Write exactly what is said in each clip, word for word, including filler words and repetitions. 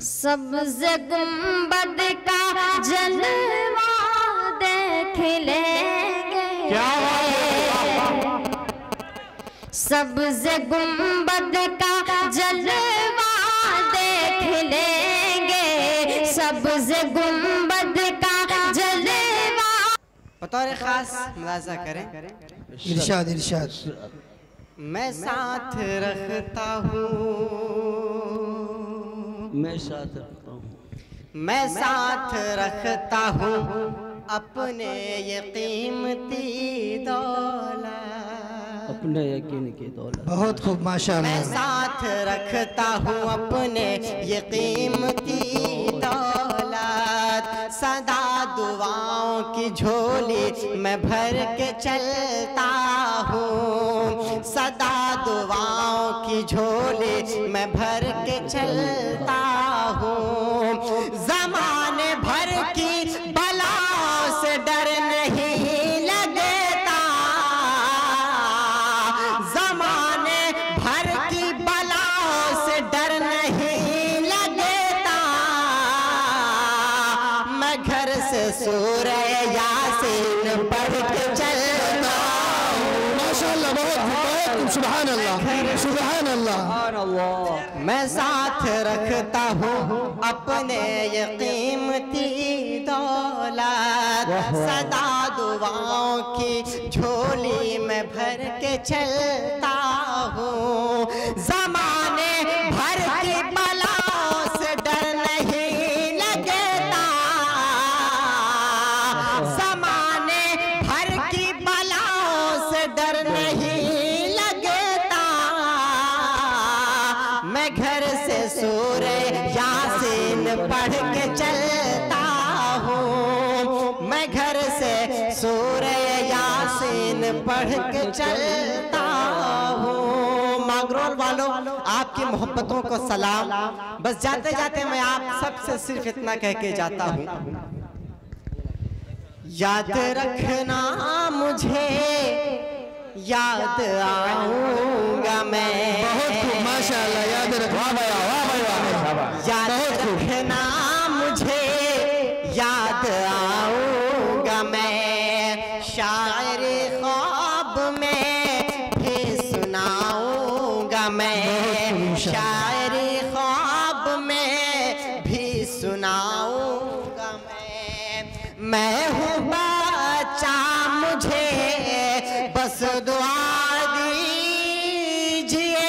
सबसे गुंबद का जलवा देख लेंगे, क्या सबसे गुंबद का जलवा देख लेंगे, सबसे गुंबद का जलवा। बतौर खास मुलाजा करें। इरशाद इरशाद। मैं साथ रखता हूँ, मैं साथ रखता हूँ, मैं साथ रखता हूँ अपने ये कीमती दौलत, अपने यकीन की दौलत। बहुत खूब माशाअल्लाह। मैं साथ रखता हूँ अपने ये कीमती दौलत, सदा दुआओं की झोली मैं भर के चलता हूँ, सदा दुआओं की झोली मैं भर के चलता हूँ। ज़माने भर की बलाओं से डर नहीं लगता, ज़माने भर की बलाओं से डर नहीं लगता। मैं घर से सूरह यासीन पढ़ के चलता हूँ। माशाअल्लाह, बहुत सुभान अल्लाह, सुभान अल्लाह। मैं साथ रखता हूँ अपने ये कीमती दौलत, सदा दुआओं की झोली में भर के चलता हूँ। ज़माने भर की बलाओं से डर नहीं लगता, ज़माने भर की बलाओं से डर नहीं लगता। मैं घर से सूरह यासीन पढ़ के चलता हूँ, मैं घर से सूरह यासीन पढ़ के चलता हूँ। मागरोल वालों, आपकी मोहब्बतों को सलाम। बस जाते जाते मैं आप सबसे सिर्फ इतना कह के जाता हूँ, याद रखना मुझे याद आऊंगा मैं। बहुत खूब माशाअल्लाह, याद रखना। याद रखना मुझे याद आऊंगा मैं, शायरी ख्वाब में भी सुनाऊंगा मैं, शायरी ख्वाब में भी सुनाऊंगा मैं। मैं हूँ बच्चा, मुझे बस दुआ दीजिए,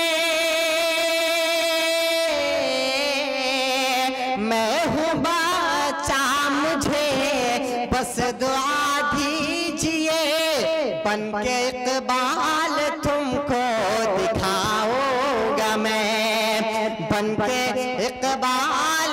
मैं हूँ बच्चा, मुझे बस दुआ दीजिए। बन के इकबाल तुमको दिखाऊंगा मैं, बन के इकबाल